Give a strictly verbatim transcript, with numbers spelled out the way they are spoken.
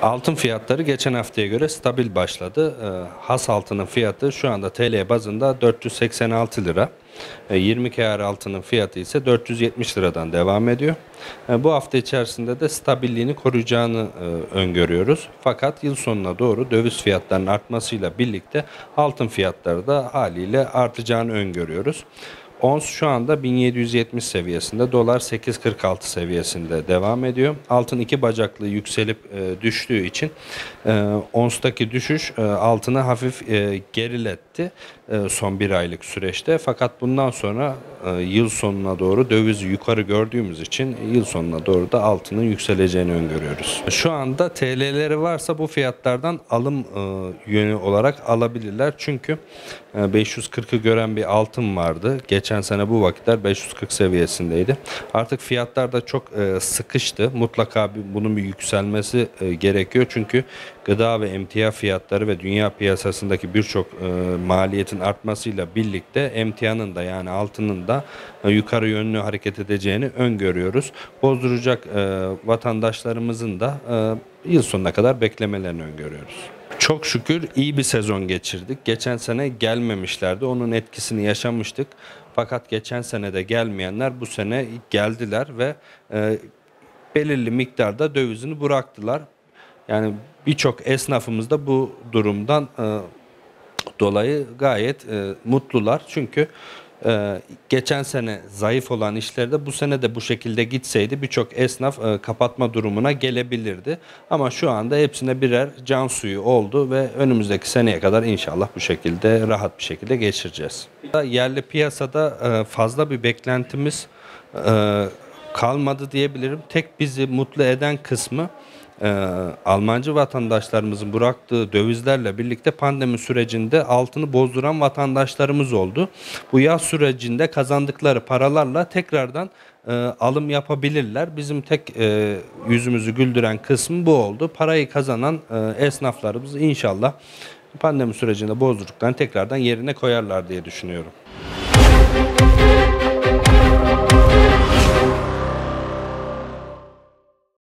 Altın fiyatları geçen haftaya göre stabil başladı. E, has altının fiyatı şu anda T L bazında dört yüz seksen altı lira. E, yirmi karat altının fiyatı ise dört yüz yetmiş liradan devam ediyor. E, bu hafta içerisinde de stabilliğini koruyacağını e, öngörüyoruz. Fakat yıl sonuna doğru döviz fiyatlarının artmasıyla birlikte altın fiyatları da haliyle artacağını öngörüyoruz. Ons şu anda bin yedi yüz yetmiş seviyesinde, dolar sekiz kırk altı seviyesinde devam ediyor. Altın iki bacaklı yükselip e, düştüğü için e, onstaki düşüş e, altını hafif e, geriletti e, son bir aylık süreçte. Fakat bundan sonra e, yıl sonuna doğru dövizi yukarı gördüğümüz için yıl sonuna doğru da altının yükseleceğini öngörüyoruz. Şu anda T L'leri varsa bu fiyatlardan alım e, yönü olarak alabilirler. Çünkü e, beş yüz kırkı gören bir altın vardı. Geçen sene bu vakitler beş yüz kırk seviyesindeydi. Artık fiyatlar da çok e, sıkıştı. Mutlaka bir, bunun bir yükselmesi e, gerekiyor. Çünkü gıda ve emtia fiyatları ve dünya piyasasındaki birçok e, maliyetin artmasıyla birlikte emtianın da, yani altının da e, yukarı yönlü hareket edeceğini öngörüyoruz. Bozduracak e, vatandaşlarımızın da e, yıl sonuna kadar beklemelerini öngörüyoruz. Çok şükür iyi bir sezon geçirdik. Geçen sene gelmemişlerdi. Onun etkisini yaşamıştık. Fakat geçen sene de gelmeyenler bu sene geldiler ve e, belirli miktarda dövizini bıraktılar. Yani birçok esnafımız da bu durumdan e, dolayı gayet e, mutlular. Çünkü e, geçen sene zayıf olan işlerde bu sene de bu şekilde gitseydi birçok esnaf e, kapatma durumuna gelebilirdi. Ama şu anda hepsine birer can suyu oldu ve önümüzdeki seneye kadar inşallah bu şekilde rahat bir şekilde geçireceğiz. Yerli piyasada e, fazla bir beklentimiz e, kalmadı diyebilirim. Tek bizi mutlu eden kısmı Ee, Almancı vatandaşlarımızın bıraktığı dövizlerle birlikte pandemi sürecinde altını bozduran vatandaşlarımız oldu. Bu yaz sürecinde kazandıkları paralarla tekrardan e, alım yapabilirler. Bizim tek e, yüzümüzü güldüren kısmı bu oldu. Parayı kazanan e, esnaflarımız inşallah pandemi sürecinde bozdurduklarını tekrardan yerine koyarlar diye düşünüyorum.